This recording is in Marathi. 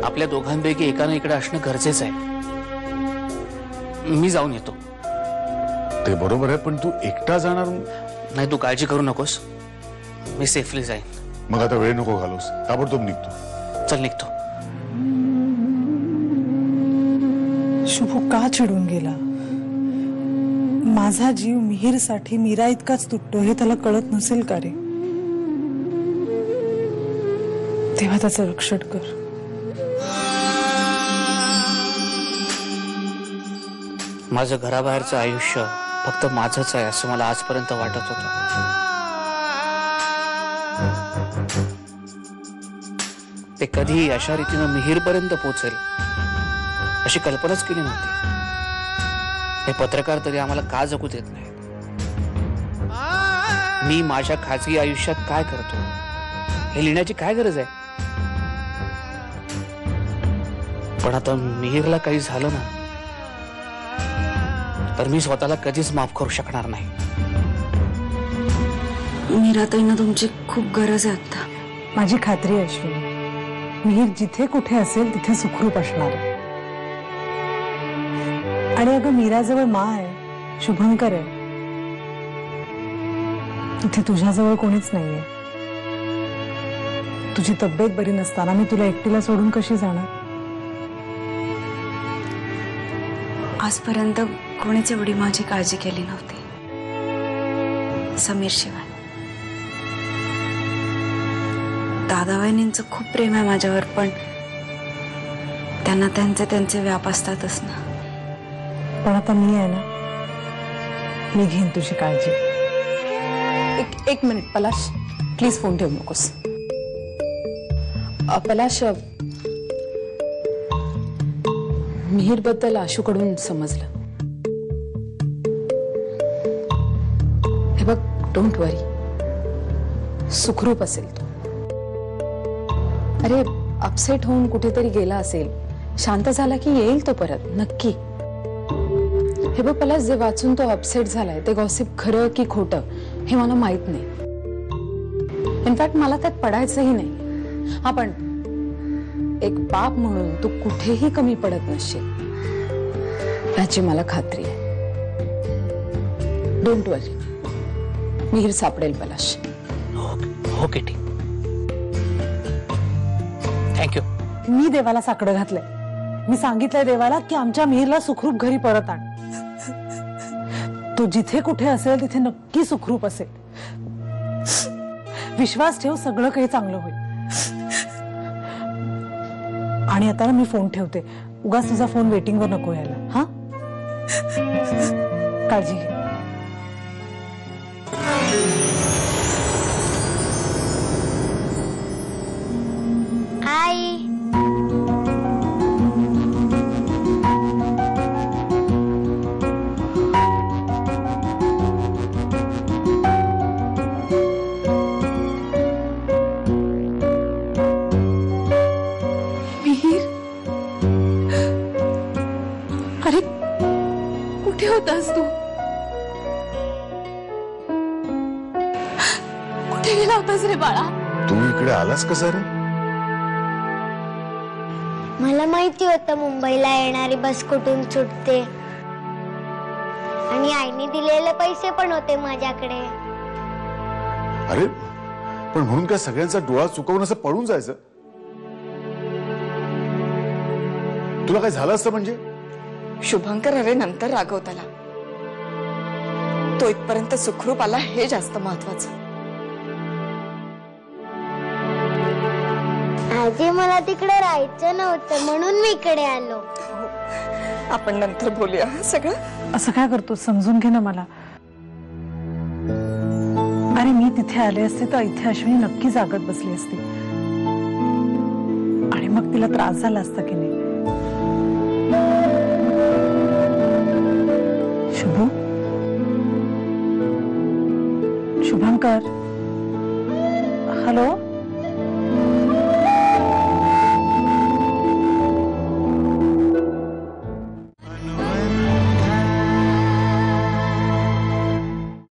आपल्या दोघांपैकी एकानं इकडे असणं गरजेचं आहे. मी जाऊन येतो. ते बरोबर आहे, पण तू एकटा जाणार? नाही, तू काळजी करू नकोस, मी सेफली जाईन. मग आता वेळ नको घालूस, ताबडतोब निघतो. चल निघतो. शुभू का चिडून गेला? माझा जीव मिहीरसाठी मीरा इतकाच तुटतो हे त्याला कळत नसेल का रे? तेव्हा त्याचं रक्षण कर. माझं घराबाहेरचं आयुष्य फक्त माझंच आहे असं मला आजपर्यंत वाटत होतं. ते कधी अशा रीतीनं मिहीरपर्यंत पोहोचेल अशी कल्पनाच केली नव्हती. हे पत्रकार तरी आम्हाला का जगू देत नाही? मी माझ्या खाजगी आयुष्यात काय करतो हे लिहिण्याची काय गरज आहे? पण आता मिहीरला काही झालं ना तर मी स्वतःला कधीच माफ करू शकणार नाही. मीराताईंना तुमची खूप गरज आहे आता. माझी खात्री आहे अश्विनी, मिहीर जिथे कुठे असेल तिथे सुखरूप असणार आहे. आणि अगं मीराजवळ मा आहे, शुभंकर आहे, तिथे तुझ्याजवळ कोणीच नाहीये. तुझी तब्येत बरी नसताना मी तुला एकटीला सोडून कशी जाणार? आजपर्यंत कोणीच एवढी माझी काळजी केली नव्हती, समीर शिवाय. दादावहिनींचं खूप प्रेम आहे माझ्यावर, पण त्यांना त्यांचे व्याप असतातच ना. पण आता मी आहे ना, मी घेईन तुझी काळजी. एक मिनिट पलाश, प्लीज फोन ठेवू नकोस. पलाश, मिहीर बद्दल आशूकडून समजलं. हे बघ, डोंट वरी, सुखरूप असेल तो. अरे अपसेट होऊन कुठेतरी गेला असेल, शांत झाला की येईल तो परत नक्की. हे बघ पलाश, जे वाचून तो अपसेट झालाय ते गॉसिप खरं की खोटं हे मला माहित नाही. इनफॅक्ट मला त्यात पडायचंही नाही. हा, पण एक बाप म्हणून तू कुठेही कमी पडत नसशील याची मला खात्री आहे. डोंट वरी, मिहीर सापडेल पलाश. ओके, ठीक. थँक्यू. मी देवाला साकडं घातलंय. मी सांगितलंय देवाला की आमच्या मिहीरला सुखरूप घरी परत आण. तो जिथे कुठे असेल तिथे नक्की सुखरूप असेल. विश्वास ठेव, सगळं काही चांगलं होईल. आणि आता ना मी फोन ठेवते. उगाच तुझा फोन वेटिंगवर नको यायला. हा, काळजी घे. आई, मिहीर, अरे कुठे होतास तू? कुठे गेला होतास रे बाळा? तू इकडे आलास कसा रे? मला माहिती होतं मुंबईला येणारी बस कुठून सुटते, आणि आईने दिलेले पैसे पण होते माझ्याकडे. अरे पण म्हणून काय सगळ्यांचा डोळा चुकवून असं पळून जायचं? तुला काय झालं असतं म्हणजे? शुभंकर, अरे नंतर रागव त्याला. तो इथपर्यंत सुखरूप आला हे जास्त महत्वाचं. आजी, मला तिकडे राहायचं नव्हतं म्हणून मी इकडे आलो. आपण नंतर बोलूया सगळं. असं काय करतो? समजून घे ना मला. अरे मी तिथे आले असते तर इथे अश्विनी नक्की जागत बसली असती आणि मग तिला त्रास झाला असता की नाही? शुभू, शुभंकर, हॅलो.